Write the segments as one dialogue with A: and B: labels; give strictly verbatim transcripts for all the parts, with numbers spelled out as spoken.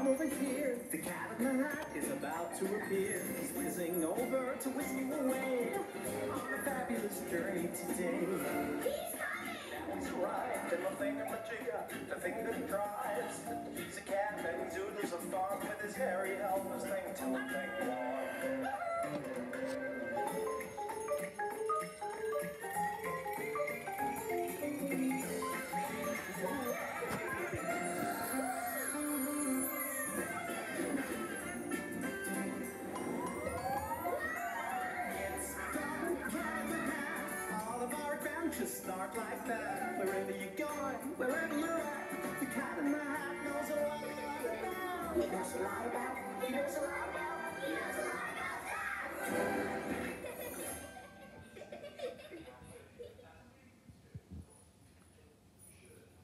A: over here. The cat in the hat is about to appear. He's whizzing over to whisk you away on a fabulous journey today.
B: He's coming!
A: That's right, and the thingamajigger, the thing that drives. He's a cat and zoodles a farm with his hairy helpless thing till the thing walks. Just start like that. Wherever you're going, wherever you're at, the cat in the hat knows a lot about.
B: He knows a lot about, he knows a lot about, he knows a lot about that.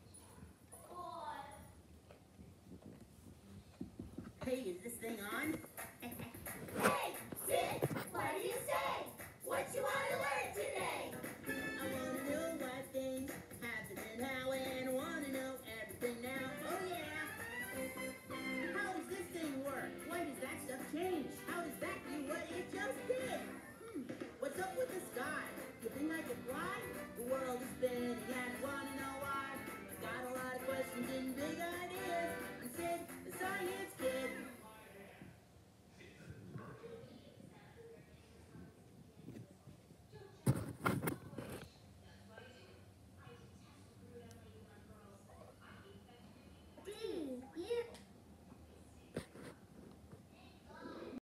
C: Hey, is this thing on?